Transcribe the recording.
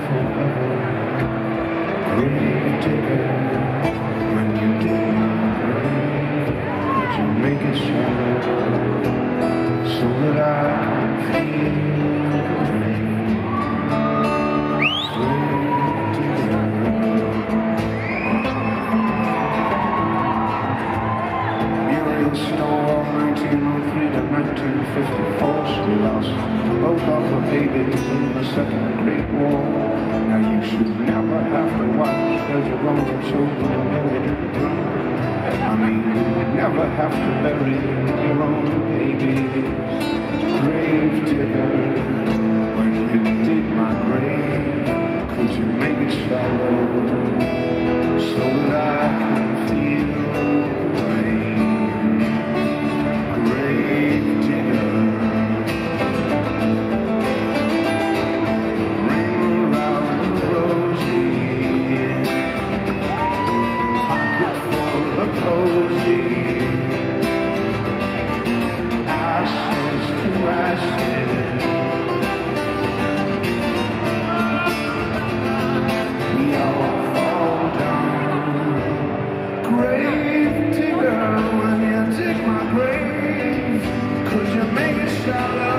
forever. Gravedigger, when you dig my grave, would you make it shallow so that I can feel the rain? Gravedigger. Muriel Storm, 1903 to 1954, she lost both of her babies in the Second Great War. Now you should never have to watch as your own children buried. I mean, never have to bury your own babies. Gravedigger, when you dig my grave, could you make it shallow so that I can feel the rain? Gravedigger. Ashes to ashes, we all fall down. Gravedigger, when you dig my grave, could you make it shallow?